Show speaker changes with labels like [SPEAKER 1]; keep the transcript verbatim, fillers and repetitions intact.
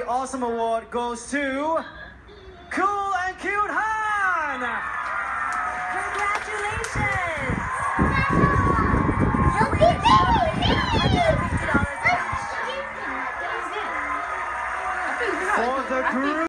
[SPEAKER 1] awesome award goes to Cool and Cute Han!
[SPEAKER 2] Congratulations!
[SPEAKER 3] You'll be
[SPEAKER 2] one hundred fifty dollars cash.
[SPEAKER 1] For the group.